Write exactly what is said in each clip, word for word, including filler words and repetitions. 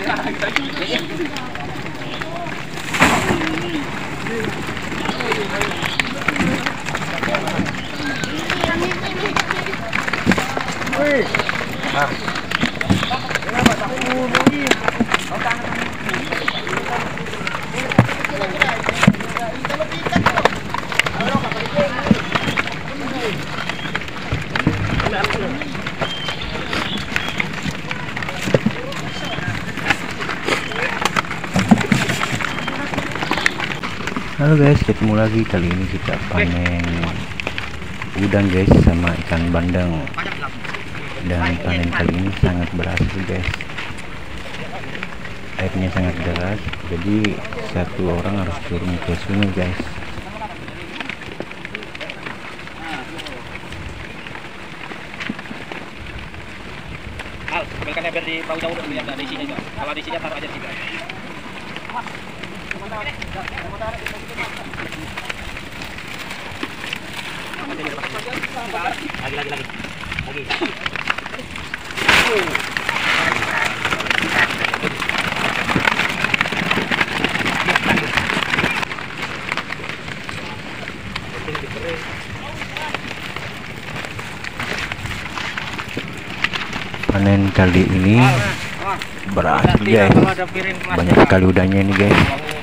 Halo guys, ketemu lagi. Kali ini kita panen udang guys sama ikan bandeng, dan panen kali ini sangat berhasil guys. Airnya sangat deras, jadi satu orang harus turun ke sungai guys. Al, ambilkan ember di perahu jauh dulu yang ada di sini juga. Kalau di sini taruh aja di sini. Lagi lagi lagi. Lagi. Panen kali ini berhasil guys. Banyak sekali udangnya ini guys.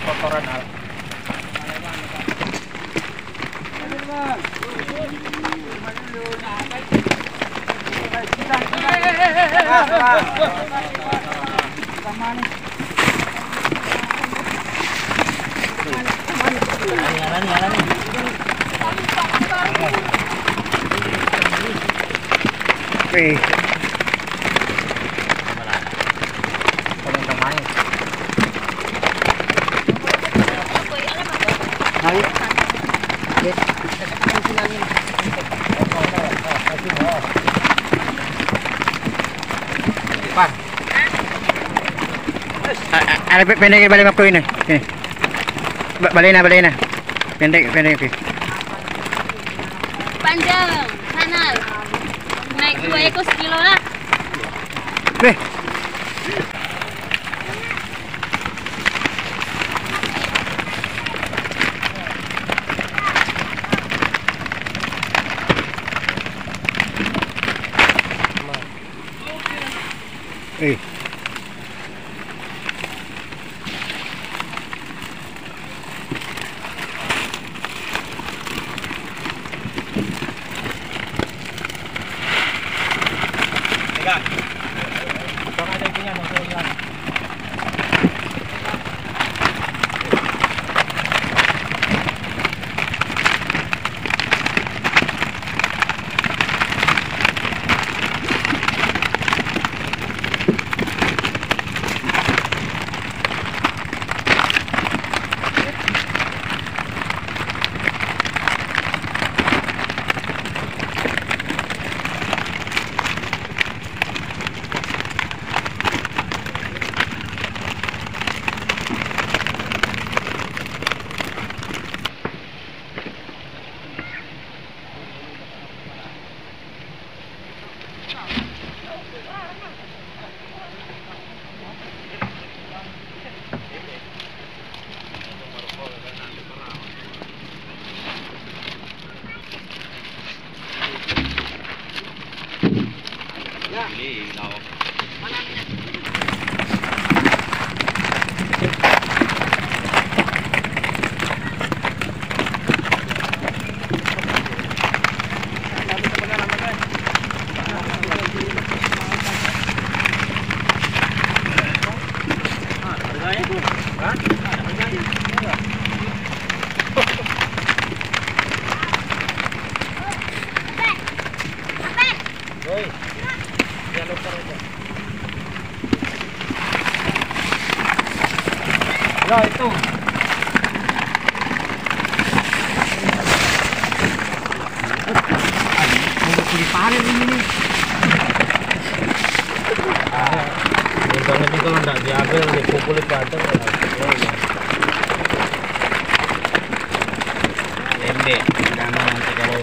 Oke. Ada pendek balik aku ini. Sini. Balik na, balik na. Pendek, pendek. Panjang, kanal. Naik dua ekor sekilo lah. Beh. Eh. Pegang. Tolong ada punya motor hilang. Ya itu. Mau dipanen ini nih. Ini kalau nggak diambil dipukul batang ya. Lembek, jangan nanti kalau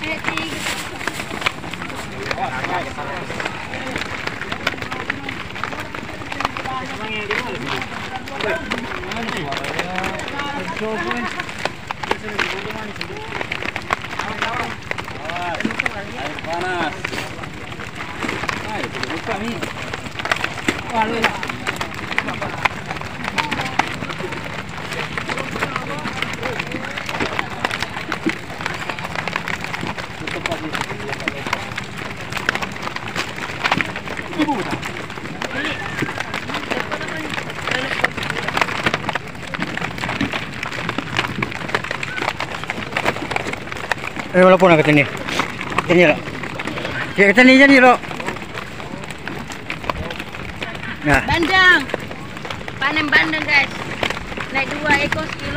Eh, tiga. Air panas. Ayo, buka nih. Wah, lu. Eh, walaupun nak ke sini. Sini lo. Ya ke sini jadi lo. Nah, Bandeng. Panen bandeng, guys. Naik dua ekor sekilo.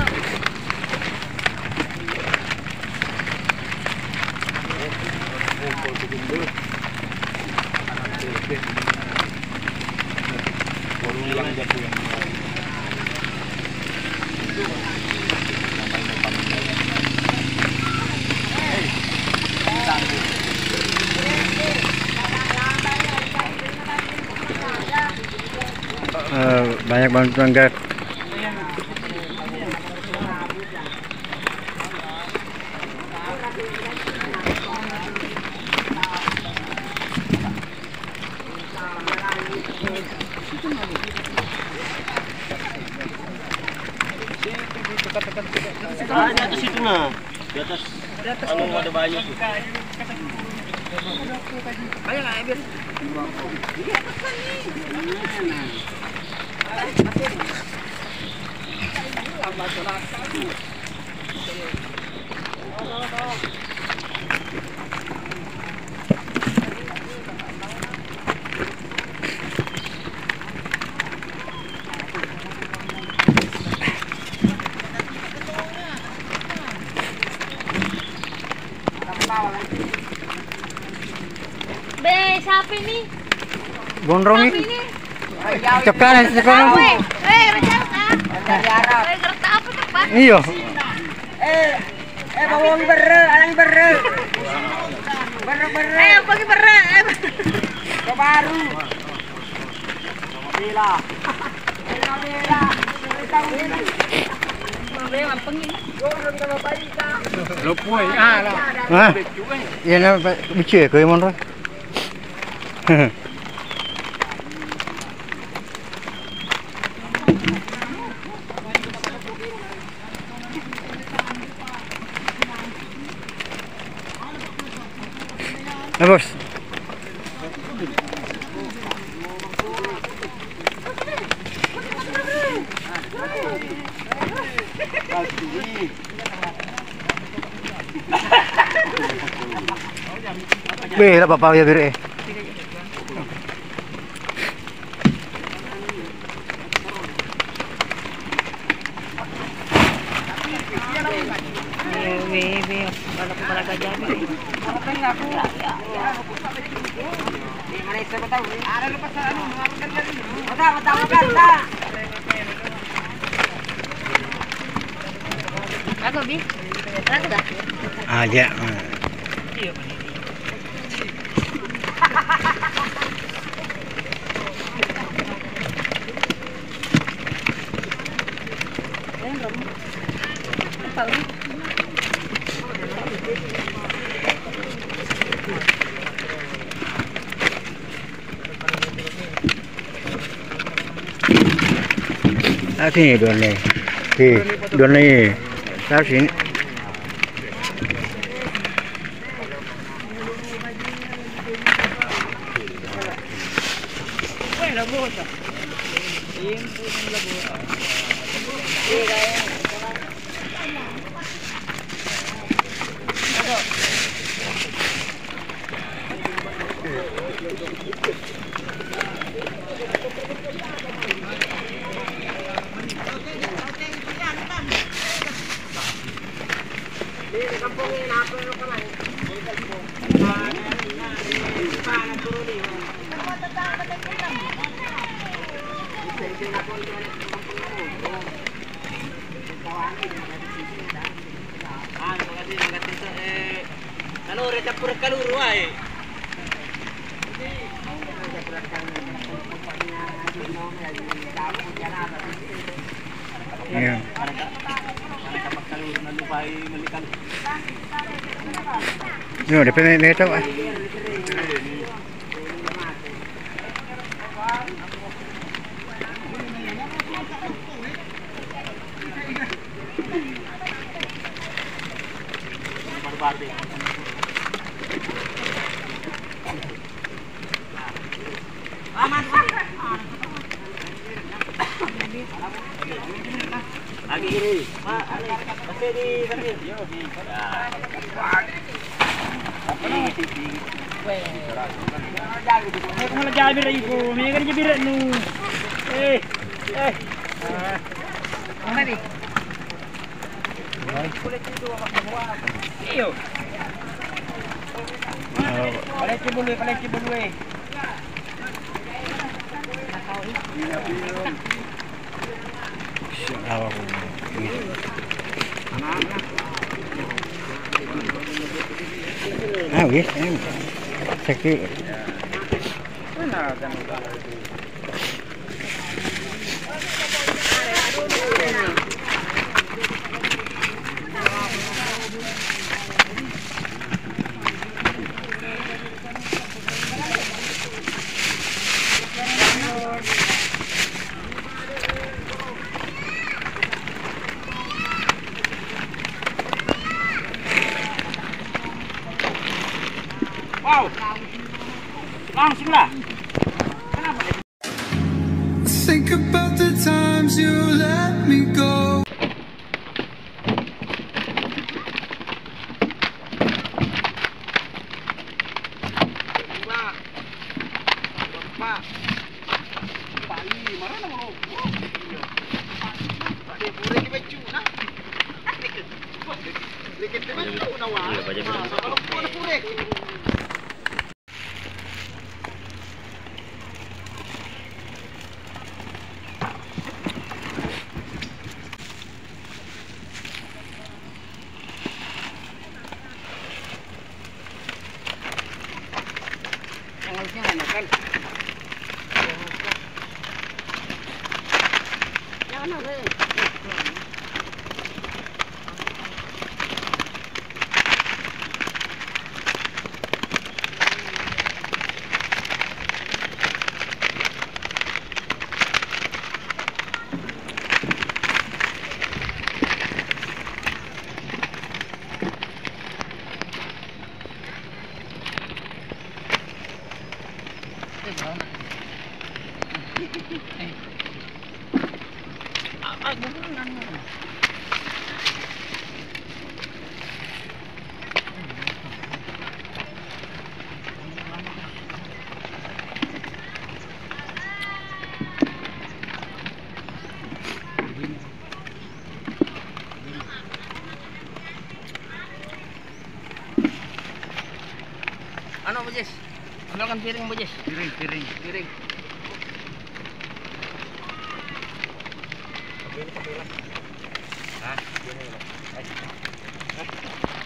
eh, banyak bantuan guys. Ah, di atas itu nah. Di atas. Di atas anu ada banyak tuh. Banyak enggak biar. Di atas kan nih. Lambat lagi. Be, siapa ini? Gondrong Siapa ini. ini? Cekan, cekan. Weh, weh, rencana kah? Weh, kereta apa tepat? Iya. Eh, eh bawang bere, alang bere. Bere bere. Eh, pagi berat. Ke baru. Bila. Bila bila. Tahu bila. Be, mampeng ini. Lopoi ah lah. Hah? Iya na bicu ke mon ro. Nah, bos. Be, lah bapak ya bir eh. Be, be, kalau kepala gajah be. Di Malaysia kau tahu? Ada lepas anu mengapakan tadi. Betul betul betul. Aku bi. Aku dah. Aja. Ah, sini don ni. Si, don ni. Taruh sini. Kalur campur kalur wae. Iya. Yo, depende de esto. Lagi kiri. Pak, masih di sambil. Yo, di. Aku malah jabir ibu, mereka kan jabir nu. Eh, eh. Mana ni? Boleh tidur apa semua? Iyo. Boleh tidur dulu, boleh tidur dulu. Awak. Ah, wis, em. Sakit. Mana kan? Wow. Langsung lah. Kenapa? Think about the times you let me go. Pak. Pak. Bali, mana nama lo? Ada boleh di baju nah. Dikit. Dikit di baju nawa. Kalau pun boleh. Jangan apa? Ano, Bujis? Ambilkan piring, Bujis. Piring, piring. Piring. Hah?